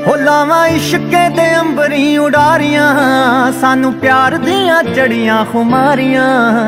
हो लावां इश्के दे अंबरी उडारियां, सानू प्यार दियां चढ़ियां खुमारियां।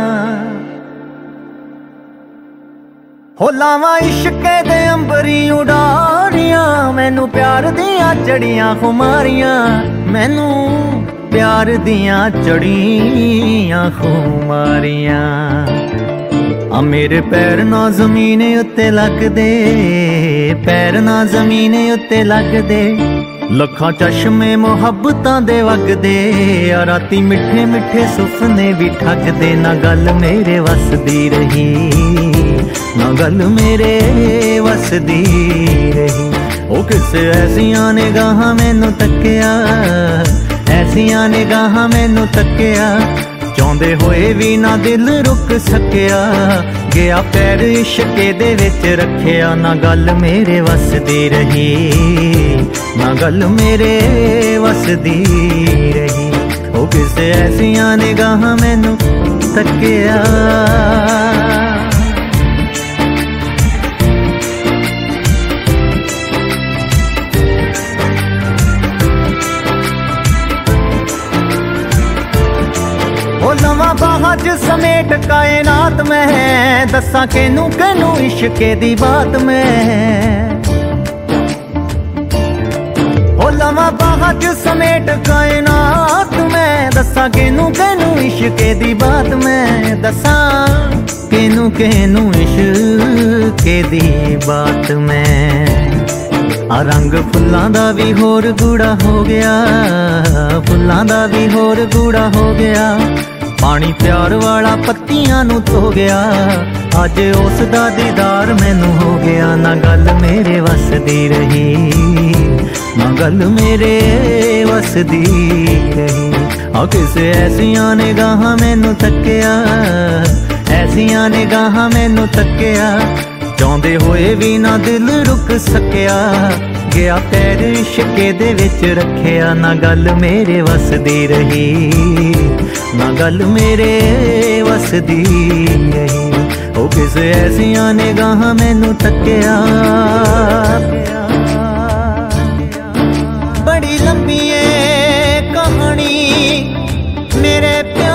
हो लावां इश्के दे अंबरी उडारियां, मैनू प्यार दियां चढ़ियां खुमारियां। मैनू प्यार दियां चढ़ियां खुमारियां। आ मेरे पैर ना जमीन उत्ते लगदे, पैर ना जमीन उत्ते लगदे। लखां चश्मे मुहब्बतां दे वगदे, आ राती मिठे मिठे सुपने भी ठगदे। ना गल मेरे वसदी रही, ना गल मेरे वसदी रही। ओ किसे ऐसियां निगाहां मैनू तक्किया, ऐसियां निगाहां मैनू तक्किया। चाहते होए भी ना दिल रुक सकिया, गया पैर इश्के दे विच रखिया। ना गल मेरे वसदी रही, ना गल मेरे वसदी रही। ओ किसे ऐसियां निगाहां मैनू तक्किया। लवां बाहां च समेट कायनात में, दसा केनू केनू इश्के दी बात में। ओ लवां बाहां च समेट कायनात में, दसा केनू केनू इश्के दी बात में। दसा केनू केनू इश्के दी बात में। आ रंग फुल्लां दा भी होर गूड़ा हो गया, फुल्लां दा भी होर गूड़ा हो गया। पानी प्यार वाला पत्तियां नू धो गया, अज उसदा दीदार मैनू हो गया। ना गल मेरे वसदी रही, ना गल मेरे वसदी रही। आ किसे ऐसियां निगाहां मैनू तक्किया, ऐसियां निगाहां मैनू तक्किया। चाहते होए भी ना दिल रुक सकिया, गया पैर इश्के दे विच रखिया। ना गल मेरे वसदी रही, ना गल मेरे वसदी रही। ओ किसे ऐसियां निगाहां मैनू तक्किया। बड़ी लंबी है कहानी मेरे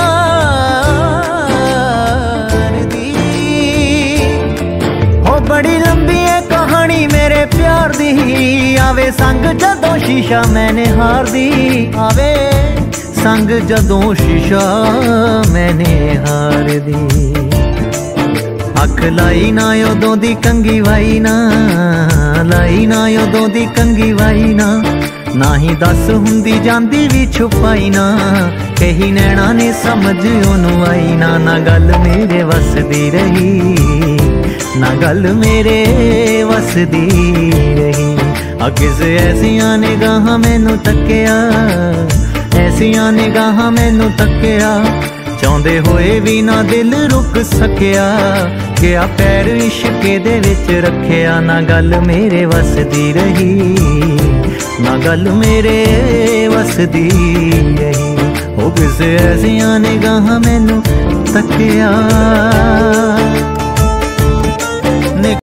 प्यार दी, हो बड़ी लंबी है कहानी मेरे प्यार दी। आवे संग जदों शीशा मैंने हार दी, आवे संग जदों शीशा मैंने हार दी। अख लाई ना उदों दी कंगी वाई ना, लाई ना उदों दी कंगी वाई ना। ना ही दस हुंदी जांदी भी छुपाई ना, कही नैना ने समझ ओनू आई ना। ना गल मेरे वसदी रही, ना गल मेरे वसदी रही। आ किसे ऐसियां निगाहां मैनू तक्किया, ऐसियां निगाहां मैनू तक्किया। चाहते होए भी ना दिल रुक सकिया, गया पैर इश्के दे विच रखिया। ना गल मेरे वसदी रही, ना गल मेरे वसदी रही। ओ किसे ऐसियां निगाहां मैनू तक्किया।